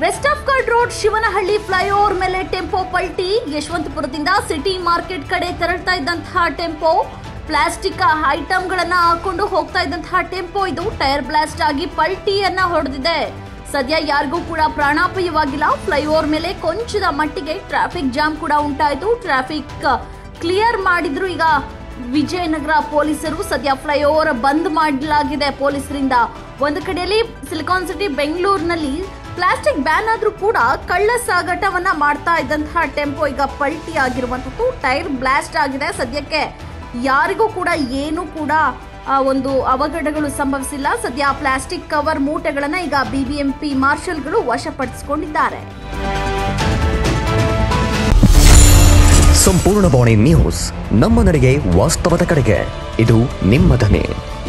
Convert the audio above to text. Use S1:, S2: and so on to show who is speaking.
S1: West of chord road Shivanahalli flyover ಮೇಲೆ tempo ಪಲ್ಟಿ. ಯಶವಂತಪುರದಿಂದ ಸಿಟಿ ಮಾರ್ಕೆಟ್ ಕಡೆ ತೆರಳ್ತಾ ಇದ್ದಂತಹ ಟೆಂಪೋ, ಪ್ಲಾಸ್ಟಿಕ್ ಐಟಂಗಳನ್ನ ಹಾಕೊಂಡು ಹೋಗ್ತಾ ಇದ್ದಂತಹ ಟೆಂಪೋ ಇದು ಟೈರ್ ಬ್ಲಾಸ್ಟ್ ಆಗಿ ಪಲ್ಟಿಯನ್ನ ಹೊಡೆದಿದೆ. ಸದ್ಯ ಯಾರಿಗೂ ಕೂಡ ಪ್ರಾಣಾಪಾಯವಾಗಿಲ್ಲ. ಫ್ಲೈಓವರ್ ಮೇಲೆ ಕೊಂಚದ ಮಟ್ಟಿಗೆ ಟ್ರಾಫಿಕ್ ಜಾಮ್ ಕೂಡ ಉಂಟಾಯಿತು. ಟ್ರಾಫಿಕ್ ಕ್ಲಿಯರ್ ಮಾಡಿದ್ರು ಈಗ ವಿಜಯನಗರ ಪೊಲೀಸರು. ಸದ್ಯ ಫ್ಲೈಓವರ್ ಬಂದ್ ಮಾಡಲಾಗಿದೆ ಪೊಲೀಸರಿಂದ. ಒಂದು ಕಡೆಯಲ್ಲಿ ಸಿಲಿಕಾನ್ ಸಿಟಿ ಬೆಂಗಳೂರಿನಲ್ಲಿ ಪ್ಲಾಸ್ಟಿಕ್ ಬ್ಯಾನ್ ಆದ್ರೂ ಕೂಡ ಕಳ್ಳ ಸಾಗಾಟವನ್ನ ಮಾಡ್ತಾ ಇದ್ದಂತಹ ಟೆಂಪೋ ಈಗ ಪಲ್ಟಿ ಆಗಿರುವಂತದ್ದು, ಟೈರ್ ಬ್ಲಾಸ್ಟ್ ಆಗಿದೆ. ಸದ್ಯಕ್ಕೆ ಯಾರಿಗೂ ಕೂಡ ಏನು ಕೂಡ ಒಂದು ಅವಘಡಗಳು ಸಂಭವಿಸಿಲ್ಲ. ಸದ್ಯ ಪ್ಲಾಸ್ಟಿಕ್ ಕವರ್ ಮೂಟೆಗಳನ್ನ ಈಗ ಬಿಬಿಎಂಪಿ ಮಾರ್ಷಲ್ಗಳು ವಶಪಡಿಸಿಕೊಂಡಿದ್ದಾರೆ.
S2: ಸಂಪೂರ್ಣ ಬಾಣಿ ನ್ಯೂಸ್, ನಮ್ಮ ನಡೆಗೆ ವಾಸ್ತವದ ಕಡೆಗೆ. ಇದು ನಿಮ್ಮ ಧ್ವನಿ.